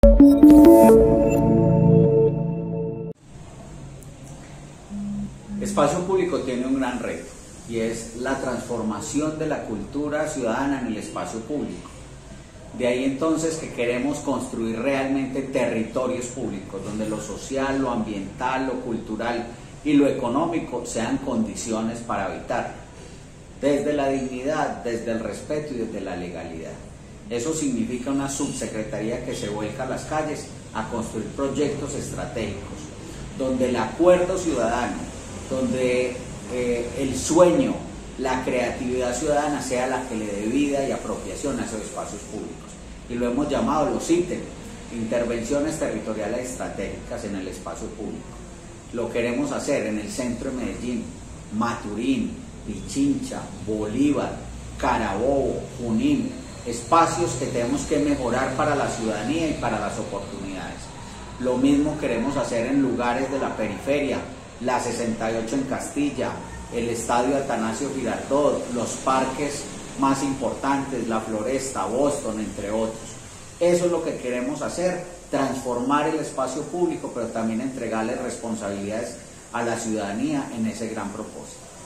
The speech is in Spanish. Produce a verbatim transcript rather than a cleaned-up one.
Espacio Público tiene un gran reto y es la transformación de la cultura ciudadana en el espacio público. De ahí entonces que queremos construir realmente territorios públicos donde lo social, lo ambiental, lo cultural y lo económico sean condiciones para habitar, desde la dignidad, desde el respeto y desde la legalidad. Eso significa una subsecretaría que se vuelca a las calles a construir proyectos estratégicos, donde el acuerdo ciudadano, donde eh, el sueño, la creatividad ciudadana sea la que le dé vida y apropiación a esos espacios públicos. Y lo hemos llamado los I T E, Intervenciones Territoriales Estratégicas en el Espacio Público. Lo queremos hacer en el centro de Medellín, Maturín, Pichincha, Bolívar, Carabobo, Junín, espacios que tenemos que mejorar para la ciudadanía y para las oportunidades. Lo mismo queremos hacer en lugares de la periferia, la sesenta y ocho en Castilla, el estadio Atanasio Girardot, los parques más importantes, la Floresta, Boston, entre otros. Eso es lo que queremos hacer, transformar el espacio público, pero también entregarle responsabilidades a la ciudadanía en ese gran propósito.